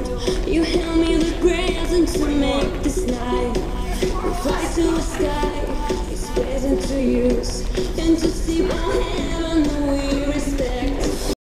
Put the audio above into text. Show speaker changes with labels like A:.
A: You hand me the present to make this night. We fly to the sky.